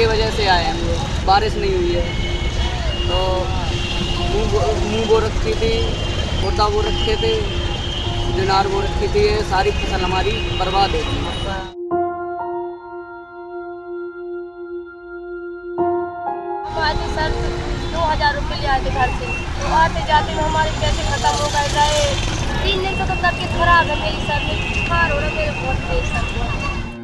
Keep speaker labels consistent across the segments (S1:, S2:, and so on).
S1: की वजह से आए हम लोग, बारिश नहीं हुई है तो मूंग बो रखी थी, मुर्दा बो रखे थे, दिनार बो रखी थी, ये सारी फसल हमारी बर्बाद हो गई।
S2: आते सर 2000 रुपये ले आते घर से, तो आते जाते में हमारे पैसे खत्म हो गए। 3 दिन से तो तबीयत खराब है मेरी सर में, बुखार हो रहा है मेरे बहुत तेज सर।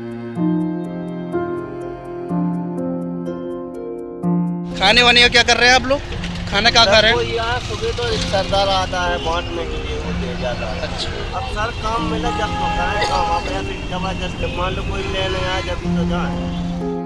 S3: खाने वाने का क्या कर रहे हैं आप लोग? खाना क्या खा रहे हैं?
S4: यहाँ सुबह तो सरदार आता है बांटने के लिए, वो दे जाता है।
S3: अच्छा,
S4: अब सर काम मिला जब तो करें काम, अब ऐसे जबरदस्त मान लो कोई लेने आए जब तो जाए।